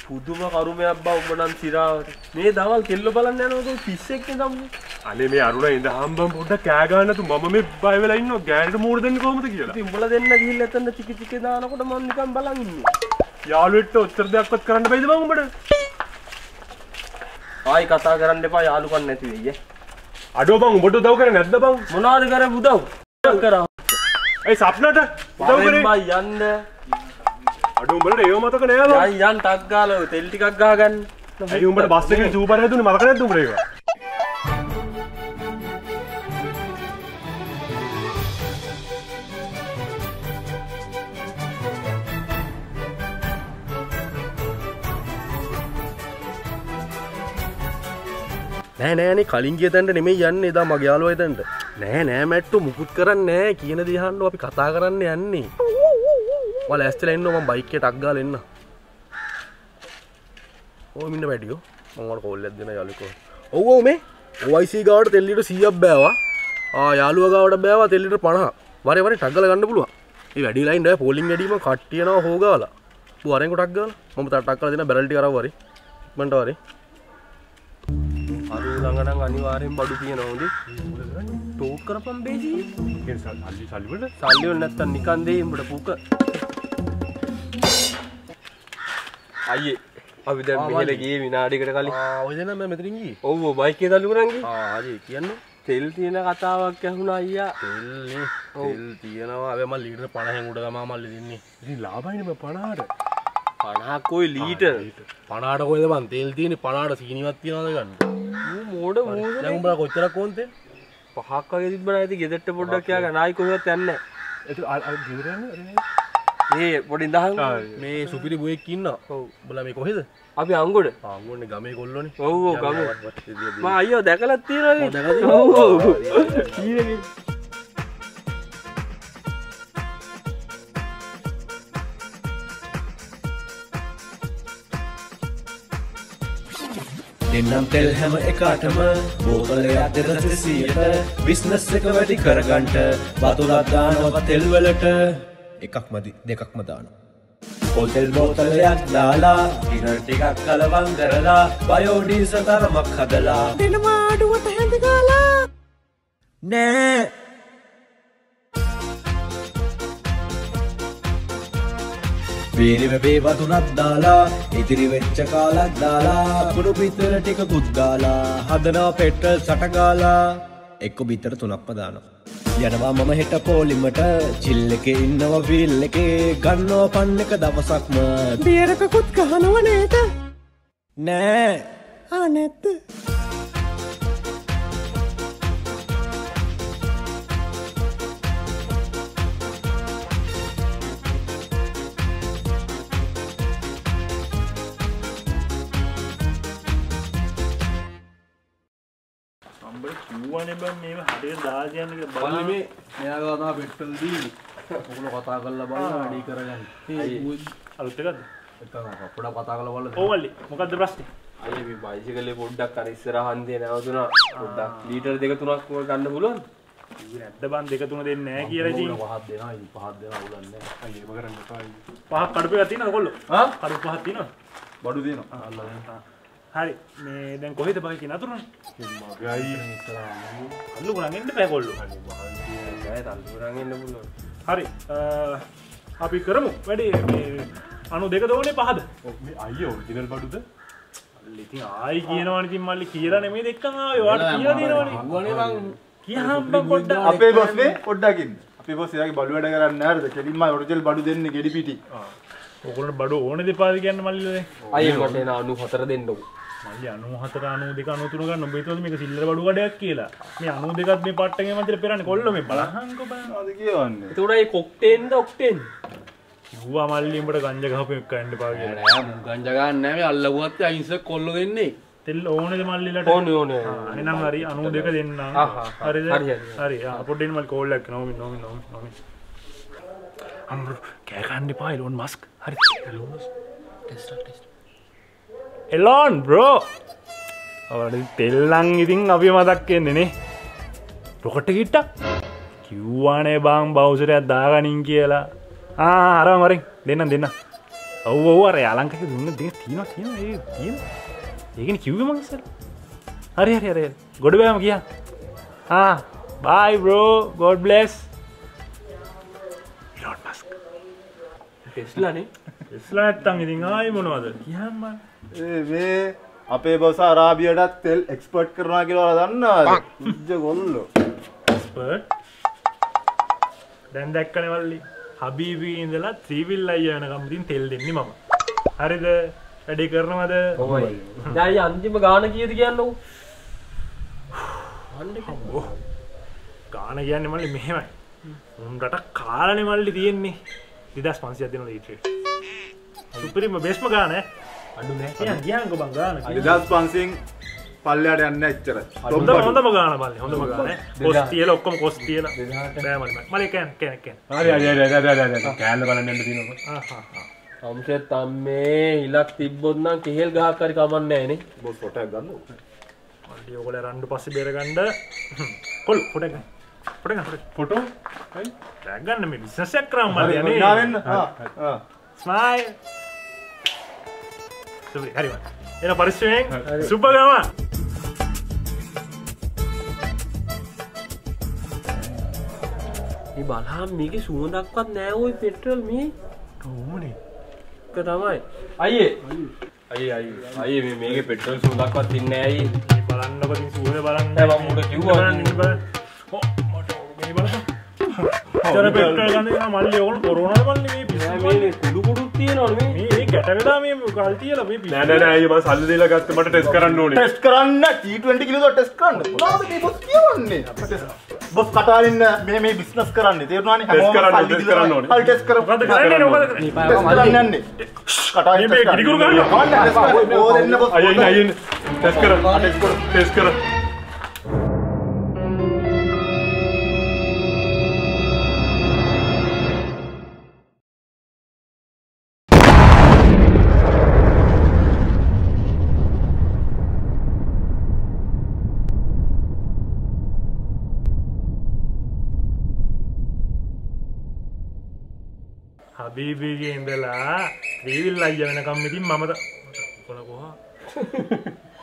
පුදුම කරුමයක් බා ඔබ නම් සිරාවට. මේ දවල් කෙල්ල බලන්න යනකොට පිස්සෙක් නේ තමයි. අනේ මේ අරුණා ඉඳ හම්බම් පොඩ්ඩක් කෑ ගන්න තු මම මේ බය වෙලා ඉන්නවා ගෑනට මූණ දෙන්නේ කොහොමද කියලා. ඉතින් උඹලා දෙන්න ගිහිල්ලා එතන චිකි චිකි දානකොට මම නිකන් බලන් ඉන්නේ. යාළුවෙක්ට උත්තර දෙයක්වත් කරන්න බැයිද බං උඹට? ආයි කතා කරන්න එපා යාළුකම් නැති වෙයි ඈ. අඩෝ බං උඹට උදව් කරන්නේ නැද්ද බං? මොනවද කරේ උදව්? කරා. ඒ සප්නට උදව් කරේ බයි යන්න. අඩෝ උඹලට ඒව මතක නෑ බං. යන් ටක් ගාලා තෙල් ටිකක් ගහගන්න. ඇයි උඹට බස් එකේ සූපර් හැදුනේ මතක නැද්ද උඹට ඒක? නෑ කලින් ගිය තැනට නෙමෙයි යන්නේ එදා මගේ යාළුවා එතනට. නෑ මැට්ටෝ මුකුත් කරන්නේ නෑ කියන දේ අහන්න අපි කතා කරන්න යන්නේ. ඔයාලා ඇස්තලා ඉන්නව මම බයික් එකේ ටක් ගාලා එන්න. ඕ මින්න වැඩියෝ මම ඔයාලට කෝල් එකක් දෙන්න යාළුවෝ. ඔව් මේ OIC ගාවට තෙල් ලීටර් 100ක් බෑවා. යාළුවා ගාවට බෑවා තෙල් ලීටර් 50. වරේ ටක් ගාලා ගන්න පුළුවන්. මේ වැඩි ලයින් නෑ පෝලිං වැඩිම කට්ටියනවා හොගාලා. වරෙන් ටක් ගාලා මම ටක් ගාලා දෙන බැරල් ටික අරව වරේ. ඉක්මනට වරේ. අරු ළඟනම් අනිවාර්යෙන් බඩු තියනවා උදේ. ටෝක් කරපම් බේසි. ඒ සල්ලි වල සල්ලි වල නැත්තම් නිකන් දෙයි උඹට පුක. අයියේ අපි දැන් මෙහෙට ගියේ විනාඩියකට කලින්. ඔය දෙනා මම මෙතනින් ගියේ. ඔව් බයික් එකේ දල්ලු කරන් ගියේ. හරි කියන්නේ. තෙල් තියෙන කතාවක් ඇහුණා අයියා. තෙල් නේ. තෙල් තියනවා. හැබැයි මම ලීටර් 50න් උඩ තමයි මල්ලි දෙන්නේ. ඉතින් ලාභයිනේ මම 50ට. 50ක් කොයි ලීටර් 50ට කොයිද බං තෙල් තියෙන්නේ 50ට සීනිවත් තියනවද ගන්න. මෝඩ මෝඩ දැන් උඹලා කොච්චරක් ඕන තෙල්? 5ක් වගේ තිබ්බනා ඉතින් ගෙදරට පොඩ්ඩක් යා ගන්න. ආයි කොහෙවත් යන්නේ නැහැ. ඒක අර ගෙදර යන්නේ මේ පොඩි දහන් මේ සුපිරි බුවෙක් ඉන්නවා. ඔව්. උඹලා මේ කොහෙද? අපි අංගොඩ. අංගොඩනේ ගමේ කොල්ලෝනේ. ඔව් ගමේ. මම අයියෝ දැකලා තියෙනවා. ඔව්. කීනේ එන්නම් තෙල් හැම එකටම බෝතලයක් 200ට බිස්නස් එක වැඩි කරගන්න වතුරක් දානවා තෙල් වලට එකක් මදි දෙකක්ම දානවා පොල් තෙල් බෝතලයක් දාලා ඩිනර් ටිකක් කලවම් කරලා බයෝ ඩීසල් තරමක් හදලා දෙනවා අඩුවට හැඳ ගාලා නෑ වේරෙම වේ වතුරක් දාලා ඉදිරි වෙච්ච කාලක් දාලා කුණු පිටර ටිකකුත් දාලා හදනවා පෙට්‍රල් සට ගාලා එක්ක බිතර තුනක්ම දානවා යනවා මම හෙට පොලිමට චිල් එකේ ඉන්නවා වීල් එකේ ගන්නවා පන් එක දවසක්ම බියර් එකකුත් ගහනව නේද නෑ නැත්ද කිව්වනේ බං මේව හරියට දාලා කියන්නේ බලන්න මේ මෙයා ගාව තමයි පෙට්‍රල් දීලි. ඔගොල්ලෝ කතා කරලා බලන්න වැඩි කරගන්න. මේ අලුත් එකක්ද? එකක් පොඩක් කතා කරලා බලන්න. ඔව් මල්ලි මොකද්ද ප්‍රශ්නේ? අයියේ මේ බයිසිකලේ පොඩ්ඩක් අර ඉස්සරහන් දිය නැවතුණා. පොඩ්ඩක් ලීටර් 2-3ක් ගන්න පුළුවන්. ඉතින් නැද්ද බං 2-3 දෙන්නේ නැහැ කියලා ඉතින්. පහක් දෙනවා ඉතින් පහක් දෙනවා උලන්නේ. අයියේ ඒව කරන්න එපා. පහක් කඩපු එකක් තියෙනවද කොල්ලෝ? කඩපු පහක් තියෙනවද? බඩු දෙනවා. අල්ලලා හරි මේ දැන් කොහෙද බයි කියන අතුරුනේ මගේ අයියා ඉස්සරහම අල්ලු ගුණන් එන්න බෑ කොල්ලෝ අනේ මහන්සිය බෑ අල්ලු ගුණන් එන්න පුළුවන් හරි අපි කරමු වැඩි මේ 92 දෝනේ පහද මේ අයියෝ ඔරිජිනල් බඩුද ඉතින් ආයි කියනවනේ ඉතින් මල්ලි කියලා නෙමෙයි දෙක්කම ආවේ ඔයාලට කියලා දෙනවනේ කිව්වනේ මං කියහම් පොඩ්ඩක් අපේ බොස් නේ පොඩ්ඩක් ඉන්න අපේ බොස් එයාගේ බඩු වැඩ කරන්නේ නැහැද කෙලින්ම ඔරිජිනල් බඩු දෙන්නේ ගෙඩි පිටි ඔයගොල්ලෝ බඩු ඕනේ දෙපාද කියන්නේ මල්ලිලා දැන් අයියේ මට එන 94 දෙන්නකෝ මල්ලි 94 92 93 ගන්න උඹ හිතුවද මේක සිල්ලර බඩු කඩයක් කියලා මේ 92ත් මේ පට්ටගේ මන්දිර පෙරන්නේ කොල්ලෝ මේ බලහන්කෝ බලන්න මොනවද කියවන්නේ ඒකට ඒ කොක්ටේන්ද ඔක්ටේන් කිව්වා මල්ලි උඹට ගංජා ගහපු එක කන්න එපා කියලා නෑ මම ගංජා ගන්න නෑ මේ අල්ලුවත් අයින්සර් කොල්ලෝ දෙන්නේ තෙල් ඕනේද මල්ලිලට ඕනේ අනේ නම් හරි 92 දෙන්න හරිද හරි පොඩ්ඩින් මල්ලි කෝල් එකක් නෝමි අම්බ්‍රෝ කෑ ගන්න එපා එලෝන් මස්ක් හරි Elon Musk test Elon bro ඔයාලට තෙල්ලන් ඉතින් අපි මතක් වෙන්නේ නේ රොකට් එක ඉට්ටක් කිව්වානේ බං බවුසරයක් දාගනින් කියලා අරන් වරෙන් දෙන්න ඔව් අර යාලංකක දුන්න දේ තියෙනවා ඒ තියෙන. ඒකනේ කිව්වේ මං ඉස්සර. හරි. ගොඩ බෑම ගියා. Bye bro. God bless. Elon Musk. Tesla නේ. Tesla නැත්තම් ඉතින් ආයි මොනවද? කියන්න මම. මේ අපේ බොස අරාබියටත් තෙල් එක්ස්පෝර්ට් කරනවා කියලා දන්නවද? උජ්ජ ගොල්ලෝ. Expert. දැන් දැක්කනේ වල්ලි. හබීබි ඉඳලා ත්‍රිවිල් අයියා වෙනකම් ඉතින් තෙල් දෙන්නේ මම. හරිද? වැඩේ කරනවද? ඔවයි. දැන් අන්තිම ගාන කීයද කියන්නකෝ? ගාන කියන්නේ මල්ලි මෙහෙමයි. උන්ට කාලනේ මල්ලි තියෙන්නේ 2500ක් දෙනවා ලීටරේ. සුපිරිම බෙස්ම ගාන ඈ. අඩු නෑ. ගියන්කෝ බං ගාන. 2500න් පල්ලයට යන්නේ නැහැ එච්චර. හොඳම ගාන මල්ලි හොඳම ගාන ඈ. කොස් තියලා ඔක්කොම කොස් තියලා. බෑ මල්ලි කෑන. හරි කෑල්ල බලන්න යන්න තියෙනවා. අම්ෂෙත් අම්මේ ඉලක් තිබ්බොත් නම් කෙහෙල් ගහක් හරි කමන්නේ නෑනේ. බොස් ෆොටෝ එකක් ගන්නකො. මල්ලි ඔයගොල්ලෝ රණ්ඩු පස්සේ බේරගන්න. කොල් ෆොටෝ එක. ෆොටෝ? හරි. ටැග් ගන්න මේ බිස්නස් එකක් කරාම මල්ලි යන්නේ. නා වෙන්න. ස්මයිල්. හරි මල්ලි. එන පරිස්සමෙන් සුබ ගම. මේ බලහම් මේකේ සුවඳක්වත් නෑ ওই පෙට්‍රල් මේ. ඕනේ. ඒක තමයි. අයියේ මේ මේකේ පෙට්‍රල් සුවඳක්වත් ඉන්නේ නෑ අයියේ. මේ බලන්නකො ඉතින් සුවඳ බලන්න. නෑ මම උඩ කිව්වා. මට මේ බලන්න. චර පෙට්‍රල් ගන්න එක මල්ලි ඕන කොරෝනාද මල්ලි මේ පිස්සු. මේ කුඩු තියෙනවනේ මේ. මේ ගැට වෙලා මේ කල් තියලා මේ පිස්සු. නෑ අයියේ මම සල්ලි දීලා ගත්ත මට ටෙස්ට් කරන්න ඕනේ. ටෙස්ට් කරන්න T20 කිලෝ ටෙස්ට් කරන්න. මොනවද මේ බොස් කියන්නේ? බොස් කටාරින්න මේ බිස්නස් කරන්නේ. තේරුණානේ හැමෝම ටෙස්ට් කරන්න ඕනේ. හරි ටෙස්ට් කරමු. මොකද කරන්නේ මොකද කරන්නේ? ටෙස්ට් කරන්න යන්නේ. කටාරින්න මේ ගිනිකුරු ගන්න. ඕ දෙන්න බොස්. අයියේ ටෙස්ට් කර. ටෙස්ට් කර. හබීබිගේ ඉඳලා ත්‍රිවිල් අයියා වෙනකම් ඉතින් මම කොහොම